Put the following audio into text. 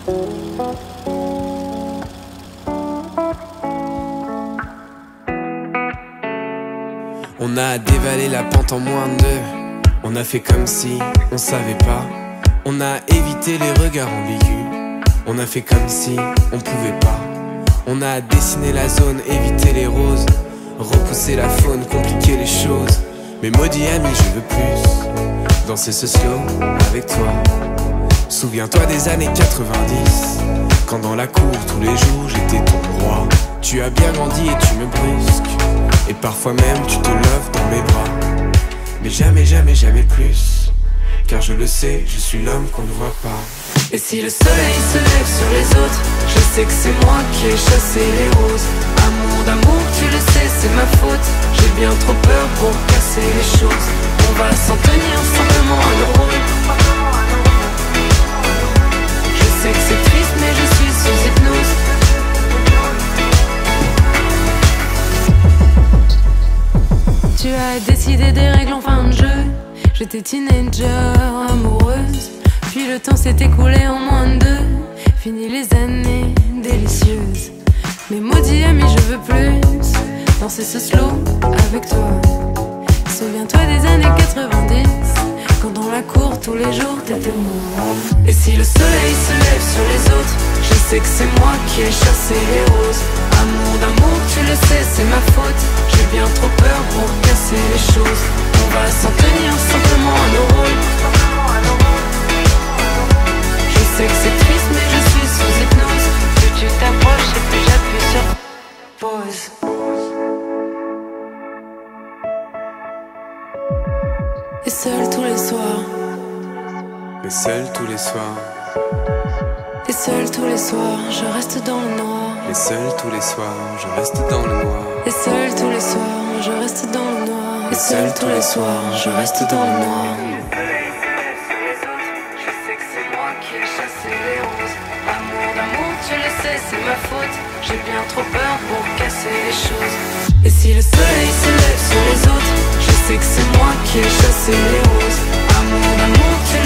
On a dévalé la pente en moins de deux. On a fait comme si on savait pas. On a évité les regards ambigus. On a fait comme si on pouvait pas. On a dessiné la zone, évité les roses, repousser la faune, compliquer les choses. Mais maudit ami, je veux plus danser ce slow avec toi. Souviens-toi des années 90, quand dans la cour tous les jours j'étais ton roi. Tu as bien grandi et tu me brusques, et parfois même tu te lèves dans mes bras. Mais jamais, jamais, jamais plus, car je le sais, je suis l'homme qu'on ne voit pas. Et si le soleil se lève sur les autres, je sais que c'est moi qui ai chassé les roses. Amour d'amour, tu le sais, c'est ma faute. J'ai bien trop peur pour casser les choses. On va s'en tenir simplement à nos rôles. Je sais que c'est triste mais je suis sous hypnose. Tu as décidé des règles en fin de jeu. J'étais teenager, amoureuse. Puis le temps s'est écoulé en moins de deux. Fini les années délicieuses. Mais maudit ami, je veux plus danser ce slow avec toi. Souviens-toi des années 90, quand dans la cour tous les jours t'étais moi. Et si le soleil se lève sur les autres, je sais que c'est moi qui ai chassé les roses. Amour d'amour, tu le sais, c'est ma faute. J'ai bien trop peur pour casser les choses. On va s'en tenir simplement à nos rôles. Je sais que c'est triste mais je suis sous hypnose. Plus tu t'approches et plus j'appuie sur pause. Et seul tous les soirs. Mais seul tous les soirs. Et seul tous les soirs, je reste dans le noir. Mais seul tous les soirs, je reste dans le noir. Et seul tous les soirs, je reste dans le noir. Et seul tous les soirs, je reste dans le noir. Je sais que c'est moi qui ai chassé les roses. Amour d'amour, tu le sais, c'est ma faute. J'ai bien trop peur pour casser les choses. Et si le soleil se lève sur les autres, je sais que c'est moi qui ai chassé les roses. Amour d'amour, tu